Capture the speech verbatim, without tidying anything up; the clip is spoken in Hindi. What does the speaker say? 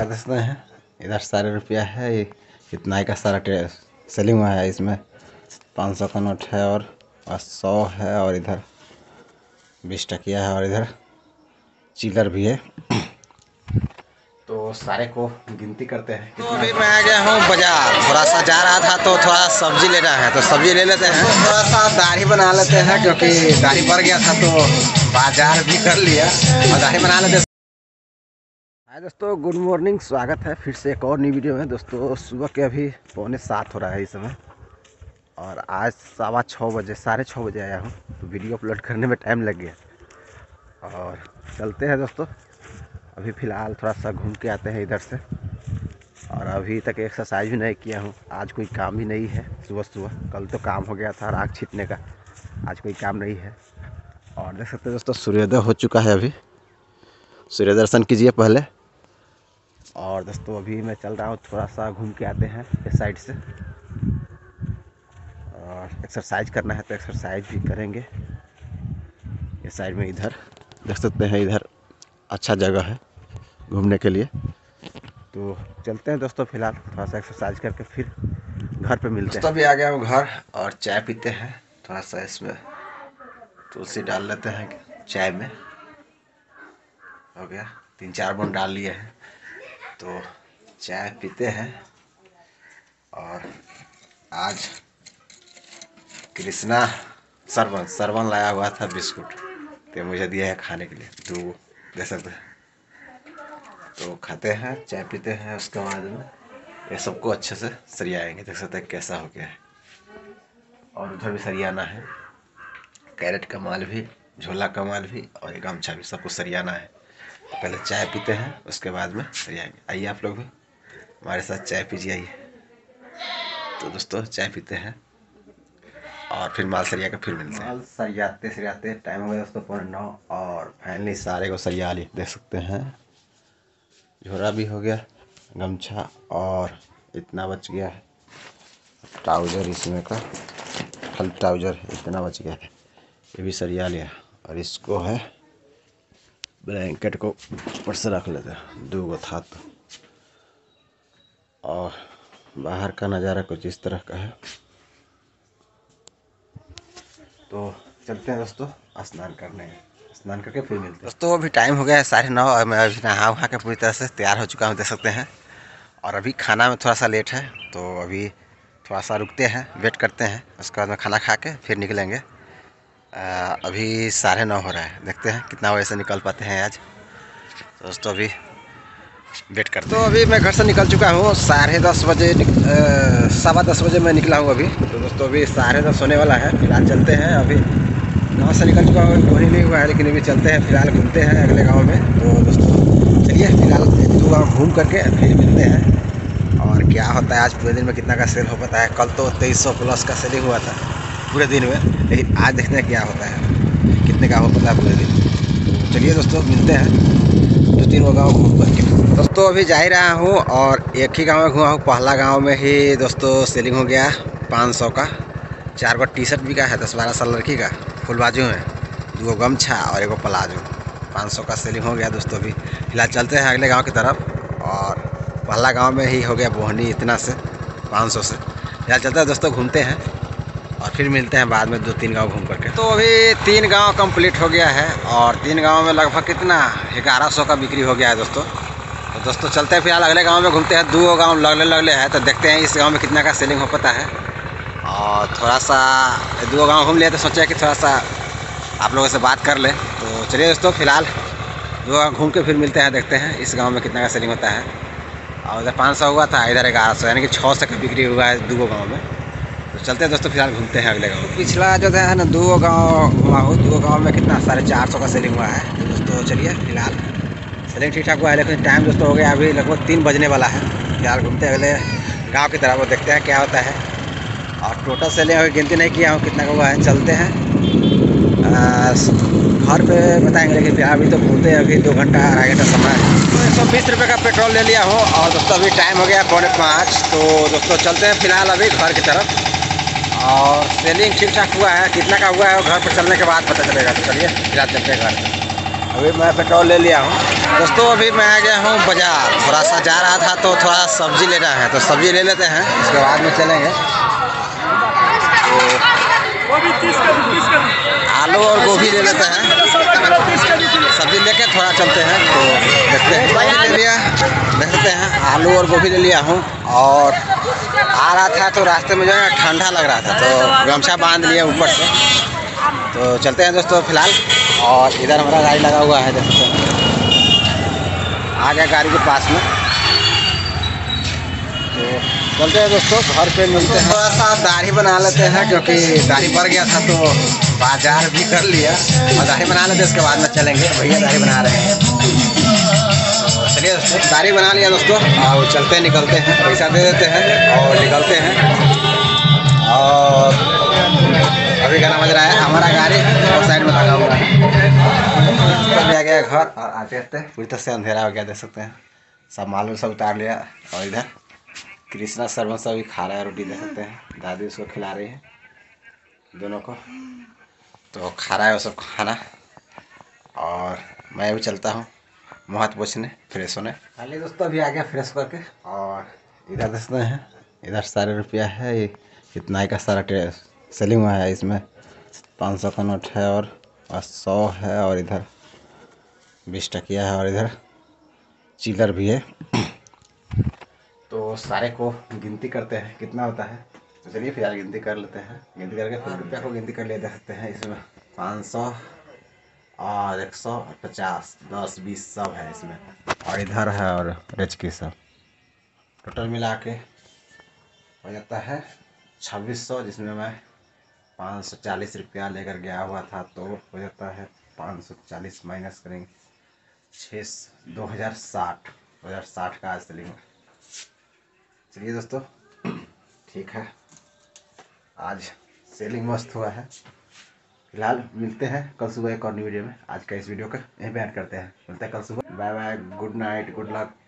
देखते हैं इधर सारे रुपया है, इतना का सारा सेलिंग हुआ है। इसमें पाँच सौ का नोट है और सौ है और इधर बीस टकिया है और इधर चिल्लर भी है। तो सारे को गिनती करते हैं। तो अभी मैं आ गया हूँ बाजार, थोड़ा सा जा रहा था तो थोड़ा सब्जी लेना है, तो सब्जी ले लेते हैं। थोड़ा सा दाढ़ी बना लेते हैं क्योंकि दाढ़ी बढ़ गया था, तो बाजार भी कर लिया और दाढ़ी बना लेते हैं। हाय दोस्तों, गुड मॉर्निंग, स्वागत है फिर से एक और नई वीडियो में। दोस्तों सुबह के अभी पौने सात हो रहा है इस समय और आज सवा छः बजे साढ़े छः बजे आया हूँ, तो वीडियो अपलोड करने में टाइम लग गया। और चलते हैं दोस्तों, अभी फ़िलहाल थोड़ा सा घूम के आते हैं इधर से। और अभी तक एक्सरसाइज भी नहीं किया हूँ, आज कोई काम भी नहीं है सुबह सुबह। कल तो काम हो गया था राख छीटने का, आज कोई काम नहीं है। और देख सकते हैं दोस्तों सूर्योदय हो चुका है, अभी सूर्य दर्शन कीजिए पहले। और दोस्तों अभी मैं चल रहा हूँ, थोड़ा सा घूम के आते हैं इस साइड से। और एक्सरसाइज करना है तो एक्सरसाइज भी करेंगे इस साइड में। इधर देख सकते हैं, इधर अच्छा जगह है घूमने के लिए। तो चलते हैं दोस्तों, फिलहाल थोड़ा सा एक्सरसाइज करके फिर घर पे मिलते हैं। दोस्तों अभी आ गया हूँ घर और चाय पीते हैं। थोड़ा सा इसमें तुलसी डाल लेते हैं चाय में, हो गया तीन चार बूंद डाल लिए हैं। तो चाय पीते हैं। और आज कृष्णा सरवन सरवन लाया हुआ था बिस्कुट, तो मुझे दिया है खाने के लिए, दो दे सकते हैं। तो खाते हैं, चाय पीते हैं, उसके बाद में ये सबको अच्छे से सरियाएंगे। देख सकते हैं कैसा हो गया है। और उधर भी सरियाना है, कैरेट का माल भी, झोला का माल भी और एक गमछा भी, सबको सरियाना है। तो पहले चाय पीते हैं, उसके बाद में सरियाएंगे। आइए आप लोग भी हमारे साथ चाय पीजिए, आइए। तो दोस्तों चाय पीते हैं और फिर माल सरिया के फिर मिलते हैं। माल सरियाते सरियाते टाइम हो गया दोस्तों पौने नौ, और फाइनली सारे को सरिया लिए। देख सकते हैं झोरा भी हो गया, गमछा और इतना बच गया है ट्राउज़र, इसमें का फल ट्राउज़र इतना बच गया है, ये भी सरिया लिया। और इसको है ब्लैंकेट को ऊपर से रख लेते हैं, दो गो था तो। और बाहर का नज़ारा कुछ इस तरह का है। तो चलते हैं दोस्तों स्नान करने, स्नान करके फिर मिलते हैं। दोस्तों अभी टाइम हो गया है साढ़े नौ और मैं अभी नहा वहा के पूरी तरह से तैयार हो चुका हूँ, देख सकते हैं। और अभी खाना में थोड़ा सा लेट है, तो अभी थोड़ा सा रुकते हैं, वेट करते हैं, उसके बाद में खाना खा के फिर निकलेंगे। आ, अभी साढ़े नौ हो रहा है, देखते हैं कितना बजे से निकल पाते हैं आज। तो दोस्तों अभी वेट करते हैं। तो अभी मैं घर से निकल चुका हूँ, साढ़े दस बजे सवा दस बजे मैं निकला हूँ अभी। तो दोस्तों अभी साढ़े दस होने वाला है, फिलहाल चलते हैं। अभी गाँव से निकल चुका हूँ, कोई नहीं हुआ है, लेकिन अभी चलते हैं, फिलहाल घूमते हैं अगले गाँव में। तो दोस्तों चलिए फिलहाल एक दो गाँव घूम करके फिर मिलते हैं। और क्या होता है आज पूरे दिन में कितना का सेल हो पाता है। कल तो तेईस सौ प्लस का सेलिंग हुआ था पूरे दिन में, लेकिन आज देखते हैं क्या होता है, कितने का हो पाता है पूरे दिन। चलिए दोस्तों मिलते हैं दो तीन वो गाँव घूम करके। दोस्तों अभी जा ही रहा हूँ और एक ही गांव में घुमा हूँ, पहला गांव में ही दोस्तों सेलिंग हो गया पाँच सौ का। चार गो टी शर्ट बिका है दस बारह साल लड़की का फुल बाजू में, दो गमछा और एक प्लाजो, पाँच सौ का सेलिंग हो गया दोस्तों। अभी फिलहाल चलते हैं अगले गांव की तरफ। और पहला गांव में ही हो गया बोहनी इतना से पाँच सौ से। फिलहाल चलते हैं दोस्तों, घूमते हैं और फिर मिलते हैं बाद में दो तीन गांव घूम करके। तो अभी तीन गांव कंप्लीट हो गया है और तीन गांव में लगभग कितना ग्यारह सौ का बिक्री हो गया है दोस्तों। तो दोस्तों चलते हैं फिलहाल अगले गांव में घूमते हैं। दो गांव लगले लगले है, तो देखते हैं इस गांव में कितना का सेलिंग हो पाता है। और थोड़ा सा दो गांव घूम लिया तो सोचा कि थोड़ा सा आप लोगों से बात कर ले। तो चलिए दोस्तों फिलहाल दो गाँव घूम के फिर मिलते हैं, देखते हैं इस गाँव में कितना का सेलिंग होता है। और उधर पाँच सौ हुआ था, इधर ग्यारह सौ, यानी कि छः सौ का बिक्री हुआ है दो गाँव में। तो चलते हैं दोस्तों फिलहाल घूमते हैं अगले गाँव। पिछला जो है ना दो गाँव घुमा हो, दो गाँव में कितना साढ़े चार सौ का सेलिंग हुआ है। तो दोस्तों चलिए फिलहाल सेलिंग ठीक ठाक हुआ है, लेकिन टाइम दोस्तों हो गया अभी लगभग तीन बजने वाला है। फिलहाल घूमते हैं अगले गाँव की तरफ और देखते हैं क्या होता है। और टोटल सेलिंग अभी गिनती नहीं किया हूँ कितना का हुआ है। चलते हैं घर पे बताएंगे, लेकिन फिर अभी तो घूमते हैं, अभी दो घंटा अढ़ाई घंटा समय है। तो एक सौ बीस रुपये का पेट्रोल ले लिया हूँ और दोस्तों अभी टाइम हो गया पौने पाँच। तो दोस्तों चलते हैं फिलहाल अभी घर की तरफ। और सेलिंग ठीक ठाक हुआ है, कितना का हुआ है घर पर चलने के बाद पता चलेगा। तो चलिए फिलहाल चलते हैं घर पर। अभी मैं पेट्रोल ले लिया हूँ दोस्तों। अभी मैं आ गया हूँ बाजार, थोड़ा सा जा रहा था तो थोड़ा सब्जी लेना है, तो सब्जी ले लेते हैं, उसके बाद में चलेंगे। तो आलू और गोभी ले लेते हैं, सब्जी लेके थोड़ा चलते हैं। तो देखते हैं, ले लिया, देख सकते हैं आलू और गोभी ले लिया हूँ। और आ रहा था तो रास्ते में जो है ठंडा लग रहा था, तो गमछा बांध लिया ऊपर से। तो चलते हैं दोस्तों फिलहाल। और इधर हमारा गाड़ी लगा हुआ है, देख सकते हैं, आ गया गाड़ी के पास में। तो चलते हैं दोस्तों, घर पे मिलते हैं। थोड़ा सा दाढ़ी बना लेते हैं क्योंकि दाढ़ी बढ़ गया था, तो बाजार भी कर लिया और दाढ़ी बना लेते हैं, उसके बाद में चलेंगे। भैया दाढ़ी बना रहे हैं, तो चलिए दोस्तों, दाढ़ी बना लिया दोस्तों। और चलते हैं, निकलते हैं, पैसा दे देते हैं और निकलते हैं। और अभी गाना बज रहा है, हमारा गाड़ी और साइड में लगा हुआ है। तो आ गया घर और आते आते पूरी तरह से अंधेरा हो गया, देख सकते हैं। सब मालूम सब उतार लिया। और इधर कृष्णा सरवन सब भी खा रहा है रोटी, देख सकते हैं। दादी उसको खिला रही है दोनों को, तो खा रहा है वो सब खाना। और मैं भी चलता हूँ मुँह हाथ पोछने, फ्रेश होने। हालांकि दोस्तों अभी आ गया फ्रेश करके। और इधर देखते हैं, इधर सारे रुपया है, ये कितना का सारा सेलिंग हुआ है। इसमें पाँच सौ का नोट है और सौ है, और इधर बीस टकिया है, और इधर चिल्लर भी है। तो सारे को गिनती करते हैं कितना होता है। तो चलिए फिलहाल गिनती कर लेते हैं। गिनती करके फिर रुपया को गिनती कर ले देख सकते हैं। इसमें पाँच सौ और एक सौ और पचास, दस बीस सब है इसमें, और इधर है और रेच की सब। टोटल मिला के हो जाता है छब्बीस सौ, जिसमें मैं पाँच सौ चालीस रुपया लेकर गया हुआ था। तो हो जाता है पाँच सौ चालीस माइनस करेंगे छः दो हज़ार साठ दो हज़ार साठ का आज सेलिंग। चलिए दोस्तों ठीक है, आज सेलिंग मस्त हुआ है। फिलहाल मिलते हैं कल सुबह एक और नई वीडियो में। आज का इस वीडियो का यहीं पे ऐड करते हैं। मिलते हैं कल सुबह। Bye bye, good night, good luck.